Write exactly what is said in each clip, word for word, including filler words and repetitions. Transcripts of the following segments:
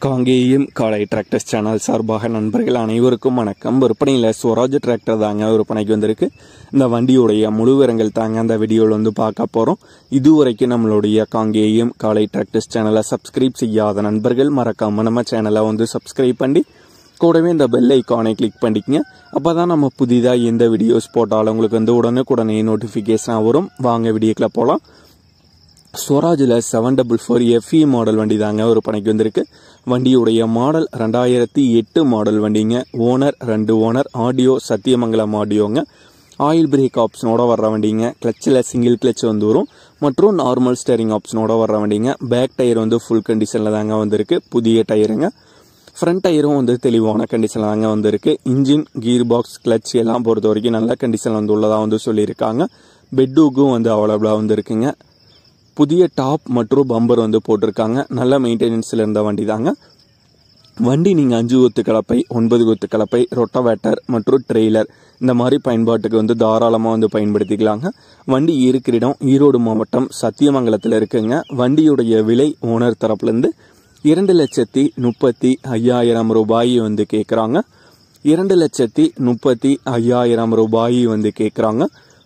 காங்கேயம் காலை tractors channel சார்பாக நண்பர்கள் அனைவருக்கும் வணக்கம். விற்பனையில் ஸ்வராஜ் டிராக்டர் தாங்க விற்பனைக்கு வந்திருக்கு. இந்த வண்டியுடைய முழு விவரங்கள் தாங்க அந்த வீடியோவில் வந்து பார்க்க போகிறோம். இதுவரைக்கும் நம்மளுடைய காங்கேயம் காலை டிராக்டர்ஸ் சேனலை சப்ஸ்கிரைப் செய்யாத நண்பர்கள் மறக்காம நம்ம சேனலை வந்து சப்ஸ்கிரைப் பண்ணி கூடவே இந்த பெல் ஐக்கானை கிளிக் பண்ணிக்கங்க. அப்போ தான் நம்ம புதிதாக எந்த வீடியோஸ் போட்டாலும் உங்களுக்கு வந்து உடனுக்குடனே நோட்டிஃபிகேஷனாக வரும். வாங்க வீடியோக்கில் போகலாம். ஸ்வராஜில் seven double four FE model வண்டி தாங்க விற்பனைக்கு வந்திருக்கு. வண்டியுடைய மாடல் ரெண்டாயிரத்தி எட்டு மாடல் வண்டிங்க. ஓனர் ரெண்டு ஓனர். ஆடியோ சத்தியமங்கலம் ஆடியோங்க. ஆயில் பிரேக் ஆப்ஷனோட வர்ற வண்டிங்க. கிளச்சில் சிங்கிள் கிளச் வந்து வரும் மற்றும் நார்மல் ஸ்டேரிங் ஆப்ஷனோட வர்ற வண்டிங்க. பேக் டயர் வந்து ஃபுல் கண்டிஷனில் தாங்க வந்திருக்கு. புதிய டயருங்க. ஃப்ரண்ட் டயரும் வந்து தெளிவான கண்டிஷனில் தாங்க வந்திருக்கு. இன்ஜின், கீர் பாக்ஸ், கிளச் எல்லாம் பொறுத்த வரைக்கும் நல்ல கண்டிஷனில் வந்து உள்ளதாக வந்து சொல்லியிருக்காங்க. பெட்டுக்கும் வந்து அவைலபிளாக வந்து இருக்குங்க. புதிய டாப் மற்றும் பம்பர் வந்து போட்டிருக்காங்க. நல்ல மெயின்டெனன்ஸில் இருந்த வண்டி தாங்க. வண்டி நீங்கள் அஞ்சு கொத்து கலப்பை, ஒன்பது கொத்து கலப்பை, ரொட்டவேட்டர் மற்றும் ட்ரெய்லர் இந்த மாதிரி பயன்பாட்டுக்கு வந்து தாராளமாக வந்து பயன்படுத்திக்கலாங்க. வண்டி இருக்கிற இடம் ஈரோடு மாவட்டம் சத்தியமங்கலத்தில் இருக்குங்க. வண்டியுடைய விலை ஓனர் தரப்புலேருந்து இரண்டு லட்சத்தி முப்பத்தி ஐயாயிரம் ரூபாய் வந்து கேட்குறாங்க. இரண்டு லட்சத்தி முப்பத்தி ஐயாயிரம் ரூபாய் வந்து கேட்குறாங்க.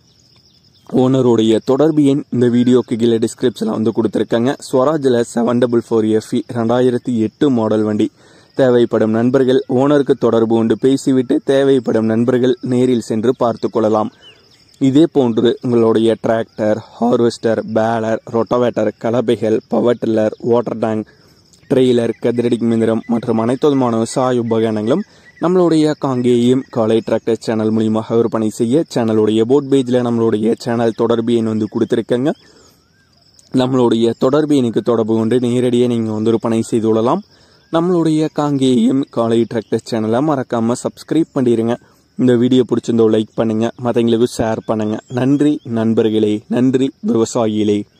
ஓனருடைய தொடர்பு எண் இந்த வீடியோக்கு கீழே டிஸ்கிரிப்ஷனில் வந்து கொடுத்துருக்காங்க. ஸ்வராஜில் செவன் டபுள் ஃபோர் எஃப்இ ரெண்டாயிரத்தி எட்டு மாடல் வண்டி. தேவைப்படும் நண்பர்கள் ஓனருக்கு தொடர்பு கொண்டு பேசிவிட்டு தேவைப்படும் நண்பர்கள் நேரில் சென்று பார்த்து கொள்ளலாம். இதே போன்று உங்களுடைய டிராக்டர், ஹார்வெஸ்டர், பேலர், ரொட்டவேட்டர், கலப்பைகள், power tiller, water tank, trailer, கதிரடி மிந்திரம் மற்றும் அனைத்து விதமான விவசாய உபகரணங்களும் நம்மளுடைய காங்கேயம் காலை டிராக்டர் சேனல் மூலியமாக விற்பனை செய்ய சேனலுடைய போட் பேஜில் நம்மளுடைய சேனல் தொடர்பு எண் வந்து கொடுத்துருக்கங்க. நம்மளுடைய தொடர்பு எண்ணுக்கு தொடர்பு கொண்டு நேரடியாக நீங்கள் வந்து விற்பனை செய்து கொள்ளலாம். நம்மளுடைய காங்கேயம் காலை டிராக்டர் சேனலை மறக்காமல் சப்ஸ்கிரைப் பண்ணிடுங்க. இந்த வீடியோ பிடிச்சிருந்தோ லைக் பண்ணுங்கள், மற்றவங்களுக்கு ஷேர் பண்ணுங்கள். நன்றி நண்பர்களே, நன்றி விவசாயிகளே.